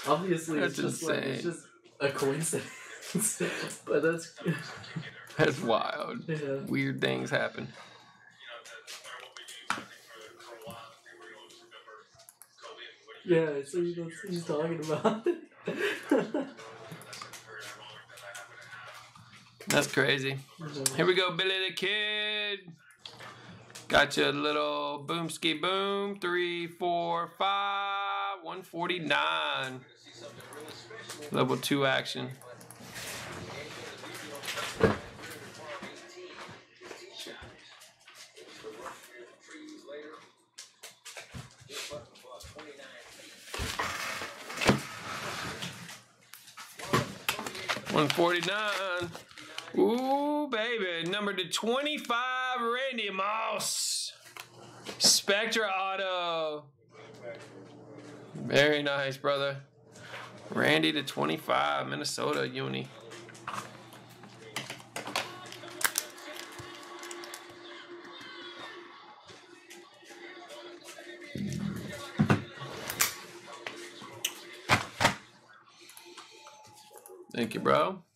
Obviously, That's it's just like insane. it's just a coincidence, but That's wild. yeah. Weird things happen. Yeah, so that's what he's talking about. That's crazy. Here we go, Billy the Kid. Got you a little boomski boom. 3, 4, 5. 149. Level 2 action. $149. Ooh, baby. Number to 25, Randy Moss. Spectra Auto. Very nice, brother. Randy to 25, Minnesota uni. Thank you, bro.